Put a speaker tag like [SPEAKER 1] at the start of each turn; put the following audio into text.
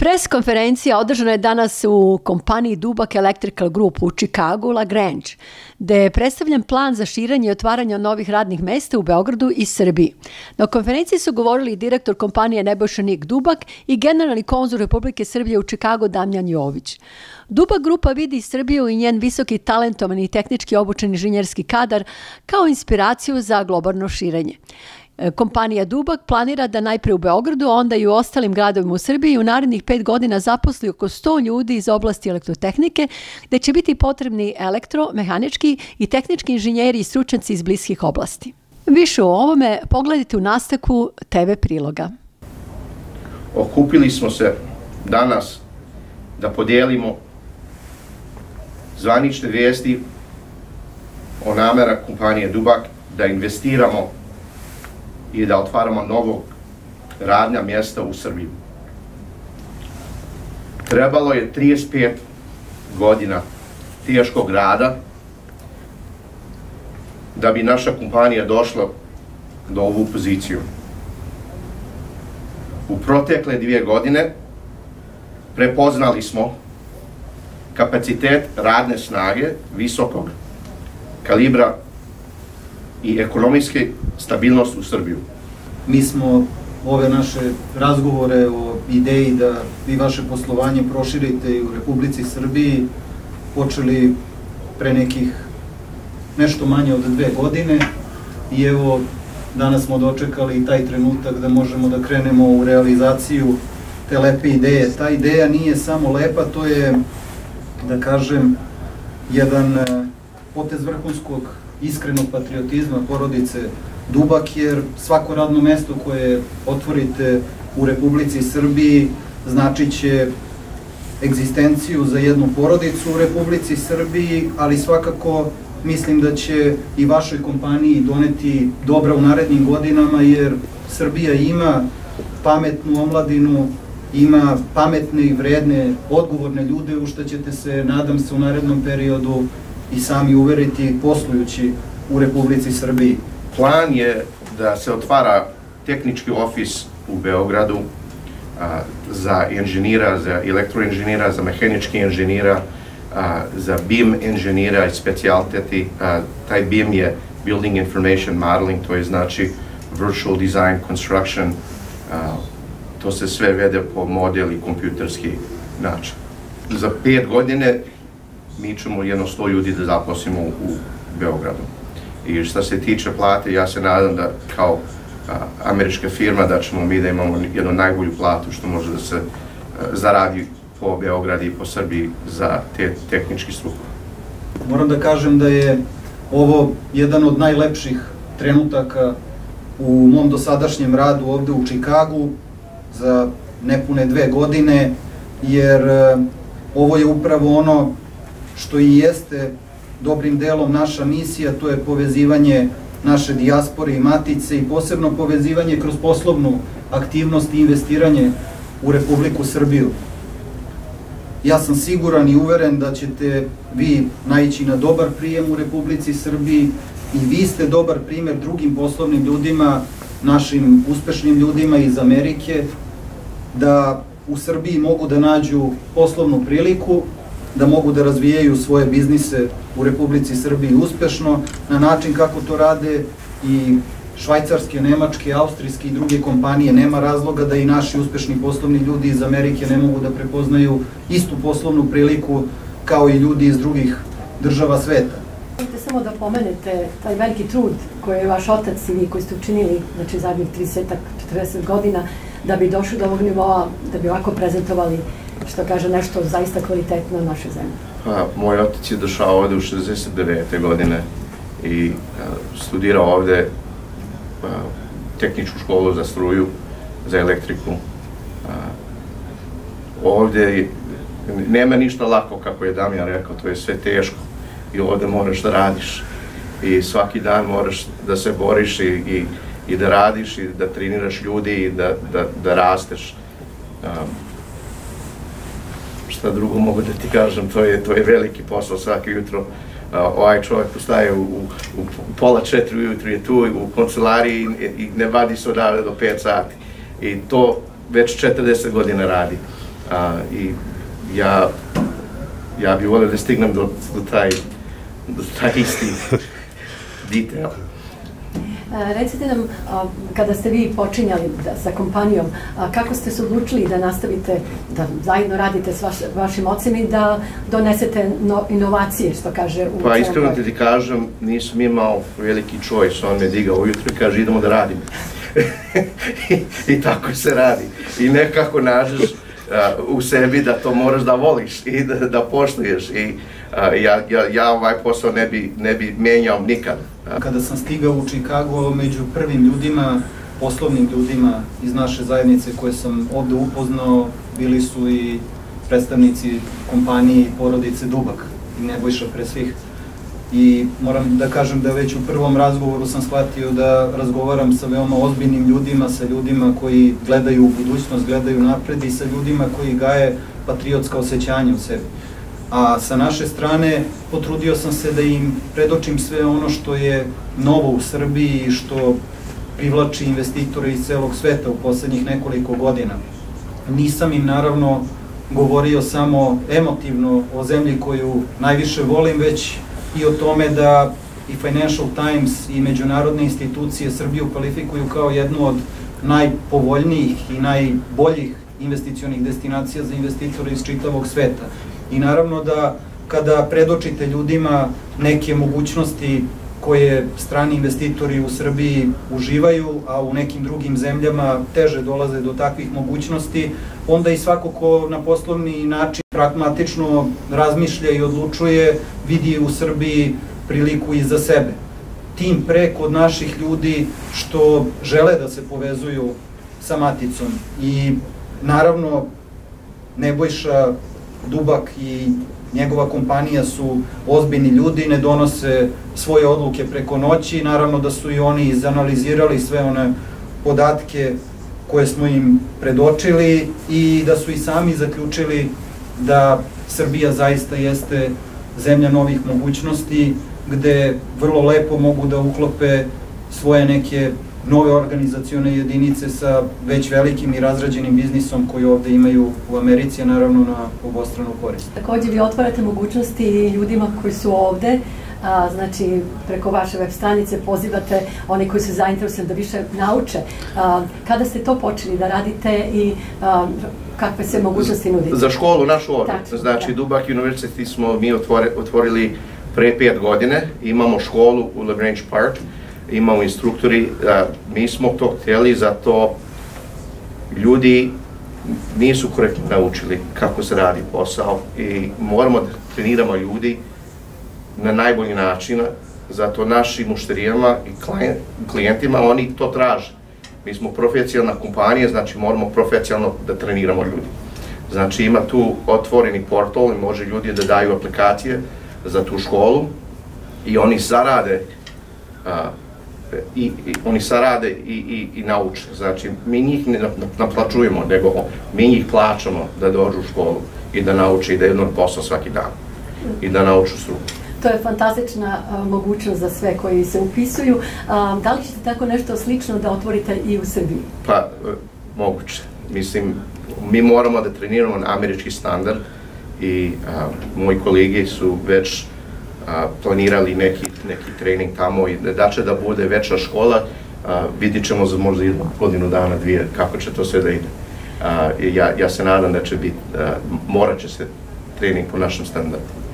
[SPEAKER 1] Pres konferencija održana je danas u kompaniji Dubak Electrical Group u Chicagu, La Grange, gde je predstavljen plan za širenje i otvaranje novih radnih mesta u Beogradu i Srbiji. Na konferenciji su govorili direktor kompanije Nebojša Nik Dubak i generalni konzul Republike Srbije u Chicagu Damjan Jović. Dubak grupa vidi Srbiju i njen visoki talentovan i tehnički obučen inženjerski kadar kao inspiraciju za globalno širenje. Kompanija Dubak planira da najpre u Beogradu, onda i u ostalim gradovima u Srbiji u narednih 5 godina zaposli oko 100 ljudi iz oblasti elektrotehnike, gde će biti potrebni elektromehanički i tehnički inženjeri i stručnjaci iz bliskih oblasti. Više o ovome pogledajte u nastavku TV priloga.
[SPEAKER 2] Okupili smo se danas da podijelimo zvanične vijesti o namera kompanije Dubak da investiramo i da otvaramo novog radna mjesta u Srbiji. Trebalo je 35 godina teškog rada da bi naša kompanija došla do ovu poziciju. U protekle 2 godine prepoznali smo kapacitet radne snage visokog kalibra i ekonomijske stabilnost u Srbiju.
[SPEAKER 3] Mi smo ove naše razgovore o ideji da vi vaše poslovanje proširite i u Republici Srbiji počeli pre nekih nešto manje od 2 godine i evo danas smo dočekali i taj trenutak da možemo da krenemo u realizaciju te lepe ideje. Ta ideja nije samo lepa, to je, da kažem, jedan potez vrhunskog iskrenog patriotizma porodice Dubak, jer svako radno mesto koje otvorite u Republici Srbiji značit će egzistenciju za jednu porodicu u Republici Srbiji, ali svakako mislim da će i vašoj kompaniji doneti dobra u narednim godinama, jer Srbija ima pametnu omladinu, ima pametne i vredne, odgovorne ljude, u što ćete se, nadam se, u narednom periodu i sami uveriti poslujući u Republici Srbiji.
[SPEAKER 2] Plan je da se otvara tehnički ofis u Beogradu za inženjera, za elektroinženjera, za mehanički inženjera, za BIM inženjera i specijaliteti. Taj BIM je Building Information Modeling, to je znači Virtual Design Construction. To se sve vede po model i kompjuterski način. Za 5 godine mi ćemo jedno 100 ljudi da zaposlimo u Beogradu. I što se tiče plate, ja se nadam da kao američka firma da ćemo mi da imamo jednu najbolju platu što može da se zaradi po Beogradu i po Srbiji za te tehnički struke.
[SPEAKER 3] Moram da kažem da je ovo jedan od najlepših trenutaka u mom dosadašnjem radu ovde u Chicagu za nepune 2 godine, jer ovo je upravo ono što i jeste dobrim delom naša misija, to je povezivanje naše dijaspore i matice i posebno povezivanje kroz poslovnu aktivnost i investiranje u Republiku Srbiju. Ja sam siguran i uveren da ćete vi naići na dobar prijem u Republici Srbiji i vi ste dobar primer drugim poslovnim ljudima, našim uspešnim ljudima iz Amerike, da u Srbiji mogu da nađu poslovnu priliku, da mogu da razvijaju svoje biznise u Republici Srbiji uspešno, na način kako to rade i švajcarske, nemačke, austrijske i druge kompanije. Nema razloga da i naši uspešni poslovni ljudi iz Amerike ne mogu da prepoznaju istu poslovnu priliku kao i ljudi iz drugih država sveta.
[SPEAKER 1] Možete samo da pomenete taj veliki trud koji je vaš otac i vi koji ste učinili, znači zadnjih 30-40 godina, da bi došli do ovog nivoa, da bi ovako prezentovali, što kaže, nešto zaista kvalitetno u našoj zemlji.
[SPEAKER 2] Moj otac je došao ovde u 69. godine i studirao ovde tehničku školu za struju, za elektriku. Ovde nema ništa lako, kako je Damjan rekao, to je sve teško i ovde moraš da radiš i svaki dan moraš da se boriš i da radiš i da treniraš ljudi i da rasteš. Šta drugo mogu da ti kažem, to je veliki posao svaki jutro. Ovaj čovjek ustaje u pola 4 ujutru, je tu u kancelariji i ne vadi se odavde do 5 sati. I to već 40 godina radi. I ja bih volio da stignem do taj isti detail.
[SPEAKER 1] Recite nam, kada ste vi počinjali sa kompanijom, kako ste se odlučili da nastavite, da zajedno radite s vašim ocem i da donesete inovacije, što kaže u...
[SPEAKER 2] Pa iskreno ti kažem, nisam imao veliki choice, on me digao ujutro i kaže idemo da radimo. I tako se radi. I nekako nađeš u sebi da to moraš da voliš i da poštuješ. I ja ovaj posao ne bi menjao nikad.
[SPEAKER 3] Kada sam stigao u Chicago, među prvim ljudima, poslovnim ljudima iz naše zajednice koje sam ovde upoznao, bili su i predstavnici kompanije i porodice Dubak i Nebojša pre svih. I moram da kažem da već u prvom razgovoru sam shvatio da razgovaram sa veoma ozbiljnim ljudima, sa ljudima koji gledaju u budućnost, gledaju napred i sa ljudima koji gaje patriotska osjećanja u sebi. A sa naše strane potrudio sam se da im predočim sve ono što je novo u Srbiji i što privlači investitore iz celog sveta u poslednjih nekoliko godina. Nisam im naravno govorio samo emotivno o zemlji koju najviše volim, već i o tome da i Financial Times i međunarodne institucije Srbiju kvalifikuju kao jednu od najpovoljnijih i najboljih investicionih destinacija za investitore iz čitavog sveta. I naravno da kada predočite ljudima neke mogućnosti koje strani investitori u Srbiji uživaju, a u nekim drugim zemljama teže dolaze do takvih mogućnosti, onda i svako ko na poslovni način pragmatično razmišlja i odlučuje, vidi u Srbiji priliku i za sebe. Tim pre kod naših ljudi što žele da se povezuju sa maticom. I naravno Nebojša Dubak i njegova kompanija su ozbiljni ljudi, ne donose svoje odluke preko noći, naravno da su i oni izanalizirali sve one podatke koje smo im predočili i da su i sami zaključili da Srbija zaista jeste zemlja novih mogućnosti, gde vrlo lepo mogu da uklope svoje neke nove organizacione jedinice sa već velikim i razrađenim biznisom koji ovde imaju u Americi, a naravno na obostranu korist.
[SPEAKER 1] Takođe vi otvarate mogućnosti ljudima koji su ovde, znači preko vaše web stranice pozivate oni koji su zainteresovani da više nauče. Kada ste to počeli da radite i kakve se mogućnosti nudite?
[SPEAKER 2] Za školu našu ovde. Znači Dubak University smo mi otvorili pre 5 godine, imamo školu u LaGrange Park, imamo instruktori, mi smo to htjeli, zato ljudi nisu korektno naučili kako se radi posao i moramo da treniramo ljudi na najbolji način, zato našim mušterijama i klijentima oni to traže. Mi smo profesionalna kompanija, znači moramo profesionalno da treniramo ljudi. Znači ima tu otvoreni portal i može ljudi da daju aplikacije za tu školu i oni zarade i nauče. Znači, mi njih ne naplaćujemo, nego mi njih plaćamo da dođu u školu i da nauče i da jedno posao svaki dan i da nauču struku.
[SPEAKER 1] To je fantastična mogućnost za sve koji se upisuju. Da li ćete tako nešto slično da otvorite i u Srbiji?
[SPEAKER 2] Pa, moguće. Mislim, mi moramo da treniramo na američki standard i moji kolegi su već planirali neki trening tamo i da će da bude veća škola, vidit ćemo za možda godinu dana, dvije, kako će to sve da ide. Ja se nadam da će biti, morat će se trening po našem standardu.